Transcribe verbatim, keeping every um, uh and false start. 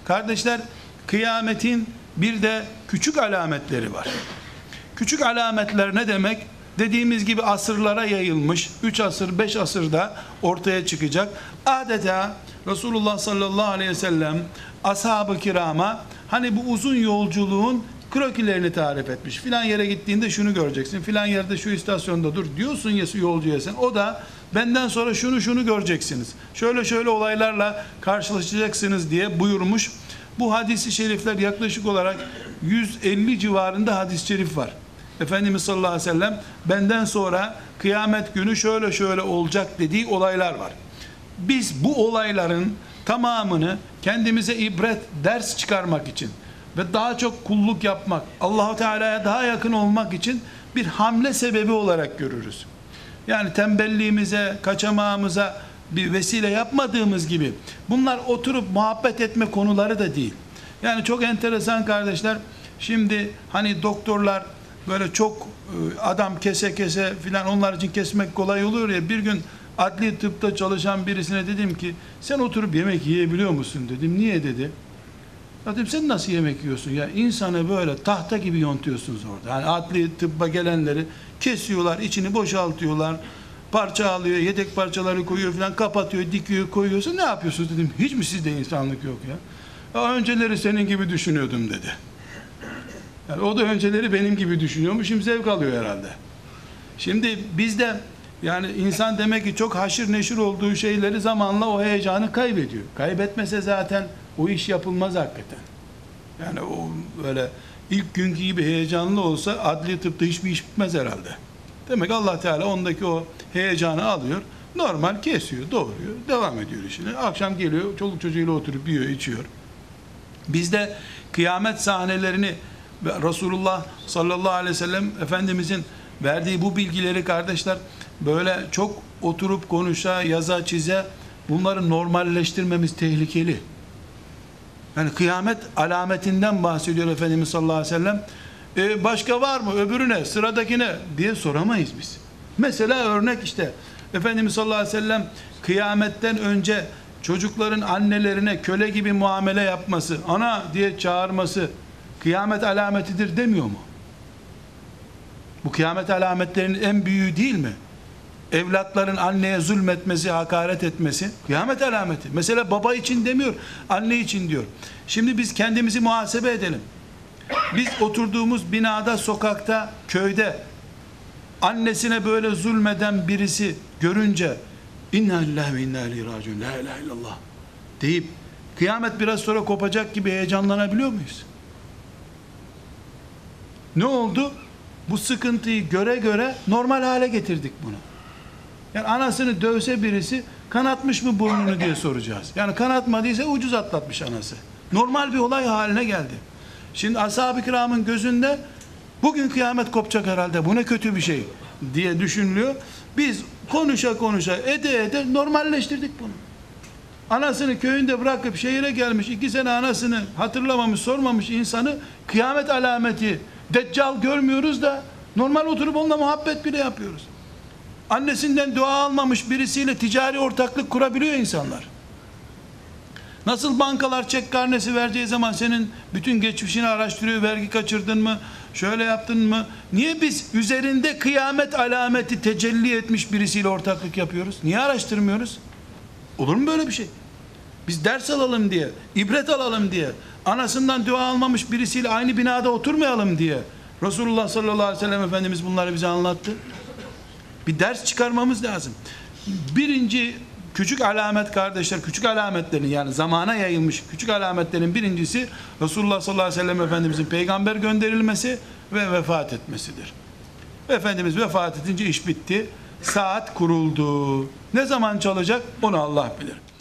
Kardeşler, kıyametin bir de küçük alametleri var. Küçük alametler ne demek? Dediğimiz gibi asırlara yayılmış, üç asır, beş asırda ortaya çıkacak. Adeta Resulullah sallallahu aleyhi ve sellem ashab-ı kirama hani bu uzun yolculuğun krokilerini tarif etmiş. Filan yere gittiğinde şunu göreceksin, filan yerde şu istasyonda dur diyorsun ya yolcuya sen. O da benden sonra şunu şunu göreceksiniz, şöyle şöyle olaylarla karşılaşacaksınız diye buyurmuş. Bu hadis-i şerifler yaklaşık olarak yüz elli civarında hadis-i şerif var. Efendimiz sallallahu aleyhi ve sellem benden sonra kıyamet günü şöyle şöyle olacak dediği olaylar var. Biz bu olayların tamamını kendimize ibret, ders çıkarmak için ve daha çok kulluk yapmak, Allah-u Teala'ya daha yakın olmak için bir hamle sebebi olarak görürüz. Yani tembelliğimize, kaçamağımıza bir vesile yapmadığımız gibi bunlar oturup muhabbet etme konuları da değil. Yani çok enteresan kardeşler. Şimdi hani doktorlar böyle çok adam kese kese filan, onlar için kesmek kolay oluyor ya. Bir gün adli tıpta çalışan birisine dedim ki sen oturup yemek yiyebiliyor musun dedim. Niye dedi. Dedim sen nasıl yemek yiyorsun ya, insanı böyle tahta gibi yontuyorsunuz orada. Yani adli tıbba gelenleri kesiyorlar, içini boşaltıyorlar, parça alıyor, yedek parçaları koyuyor filan, kapatıyor, dikiyor, koyuyorsa ne yapıyorsunuz dedim. Hiç mi sizde insanlık yok ya? Ya önceleri senin gibi düşünüyordum dedi. Yani o da önceleri benim gibi düşünüyormuş, şimdi zevk alıyor herhalde. Şimdi bizde yani insan demek ki çok haşır neşir olduğu şeyleri zamanla o heyecanı kaybediyor. Kaybetmese zaten o iş yapılmaz hakikaten. Yani o böyle ilk günkü gibi heyecanlı olsa adli tıpta hiçbir iş bitmez herhalde. Demek Allah Teala ondaki o heyecanı alıyor, normal kesiyor, doğruyor, devam ediyor işine. Akşam geliyor, çoluk çocuğuyla oturup yiyor, içiyor. Bizde kıyamet sahnelerini ve Resulullah sallallahu aleyhi ve sellem Efendimizin verdiği bu bilgileri kardeşler böyle çok oturup konuşa, yaza, çize bunları normalleştirmemiz tehlikeli. Yani kıyamet alametinden bahsediyor Efendimiz sallallahu aleyhi ve sellem. Ee, başka var mı? Öbürüne, sıradakine diye soramayız biz. Mesela örnek işte Efendimiz sallallahu aleyhi ve sellem kıyametten önce çocukların annelerine köle gibi muamele yapması, ana diye çağırması kıyamet alametidir demiyor mu? Bu kıyamet alametlerinin en büyüğü değil mi? Evlatların anneye zulmetmesi, hakaret etmesi kıyamet alameti. Mesela baba için demiyor, anne için diyor. Şimdi biz kendimizi muhasebe edelim. Biz oturduğumuz binada, sokakta, köyde annesine böyle zulmeden birisi görünce inna lillahi ve inna ileyhi raciun, la ilahe illallah deyip kıyamet biraz sonra kopacak gibi heyecanlanabiliyor muyuz? Ne oldu? Bu sıkıntıyı göre göre normal hale getirdik bunu. Yani anasını dövse birisi kanatmış mı burnunu diye soracağız. Yani kanatmadıysa ucuz atlatmış anası. Normal bir olay haline geldi. Şimdi ashab-ı kiramın gözünde bugün kıyamet kopacak herhalde, bu ne kötü bir şey diye düşünülüyor. Biz konuşa konuşa ede ede normalleştirdik bunu. Anasını köyünde bırakıp şehire gelmiş, iki sene anasını hatırlamamış, sormamış insanı kıyamet alameti, deccal görmüyoruz da normal oturup onunla muhabbet bile yapıyoruz. Annesinden dua almamış birisiyle ticari ortaklık kurabiliyor insanlar. Nasıl bankalar çek karnesi vereceği zaman senin bütün geçmişini araştırıyor, vergi kaçırdın mı, şöyle yaptın mı? Niye biz üzerinde kıyamet alameti tecelli etmiş birisiyle ortaklık yapıyoruz? Niye araştırmıyoruz? Olur mu böyle bir şey? Biz ders alalım diye, ibret alalım diye, anasından dua almamış birisiyle aynı binada oturmayalım diye Resulullah sallallahu aleyhi ve sellem Efendimiz bunları bize anlattı. Bir ders çıkarmamız lazım. Birinci küçük alamet kardeşler, küçük alametlerin, yani zamana yayılmış küçük alametlerin birincisi Resulullah sallallahu aleyhi ve sellem Efendimizin peygamber gönderilmesi ve vefat etmesidir. Efendimiz vefat edince iş bitti. Saat kuruldu. Ne zaman çalacak onu Allah bilir.